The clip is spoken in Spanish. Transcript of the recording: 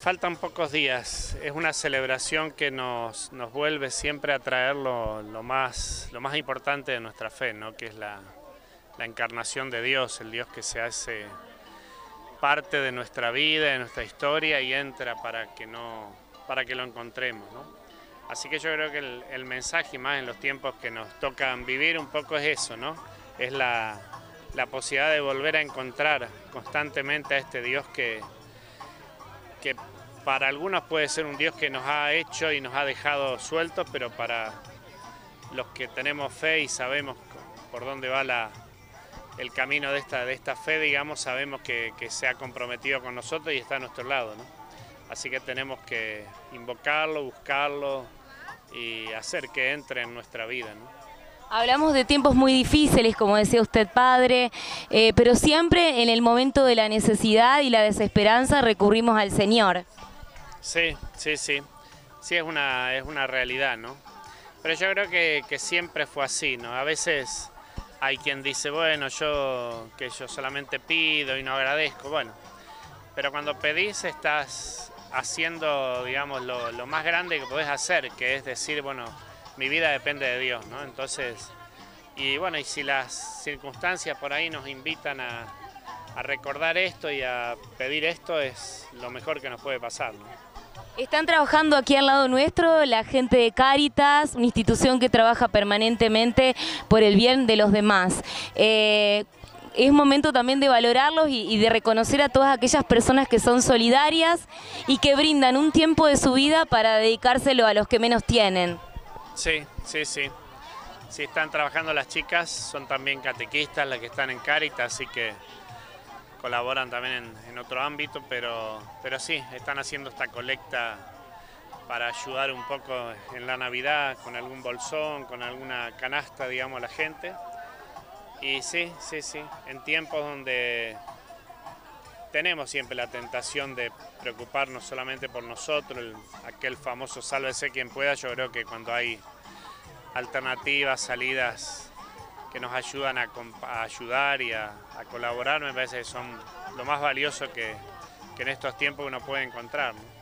Faltan pocos días, es una celebración que nos vuelve siempre a traer lo más importante de nuestra fe, ¿no? Que es la encarnación de Dios, el Dios que se hace parte de nuestra vida, de nuestra historia y entra para que lo encontremos, ¿no? Así que yo creo que el mensaje, más en los tiempos que nos tocan vivir, un poco es eso, ¿no? Es la posibilidad de volver a encontrar constantemente a este Dios que para algunos puede ser un Dios que nos ha hecho y nos ha dejado sueltos, pero para los que tenemos fe y sabemos por dónde va el camino de esta fe, digamos, sabemos que se ha comprometido con nosotros y está a nuestro lado, ¿no? Así que tenemos que invocarlo, buscarlo y hacer que entre en nuestra vida, ¿no? Hablamos de tiempos muy difíciles, como decía usted, padre, pero siempre en el momento de la necesidad y la desesperanza recurrimos al Señor. Sí, sí, sí. Sí, es una realidad, ¿no? Pero yo creo que siempre fue así, ¿no? A veces hay quien dice, bueno, yo solamente pido y no agradezco. Bueno, pero cuando pedís estás haciendo, digamos, lo más grande que podés hacer, que es decir, bueno, mi vida depende de Dios, ¿no? Entonces, y bueno, y si las circunstancias por ahí nos invitan a recordar esto y a pedir esto, es lo mejor que nos puede pasar, ¿no? Están trabajando aquí al lado nuestro la gente de Cáritas, una institución que trabaja permanentemente por el bien de los demás. Es momento también de valorarlos y de reconocer a todas aquellas personas que son solidarias y que brindan un tiempo de su vida para dedicárselo a los que menos tienen. Sí, sí, sí. Sí, están trabajando las chicas, son también catequistas las que están en Cáritas, así que colaboran también en otro ámbito, pero sí, están haciendo esta colecta para ayudar un poco en la Navidad con algún bolsón, con alguna canasta, digamos, a la gente. Y sí, sí, sí, en tiempos donde tenemos siempre la tentación de preocuparnos solamente por nosotros, aquel famoso sálvese quien pueda, yo creo que cuando hay alternativas, salidas que nos ayudan a ayudar y a colaborar, me parece que son lo más valioso que en estos tiempos uno puede encontrar, ¿no?